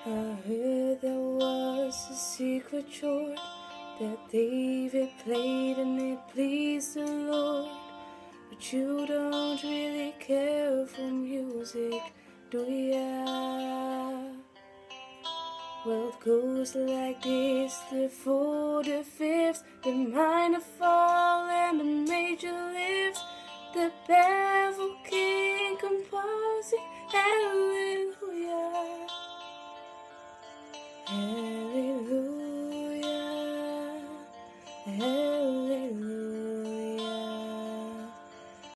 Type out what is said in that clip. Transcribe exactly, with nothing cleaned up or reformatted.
I heard there was a secret chord that David played and it pleased the Lord. But you don't really care for music, do ya? Well, it goes like this: the fourth, the fifth, the minor fall, and the major lift, the baffled king composing hallelujah.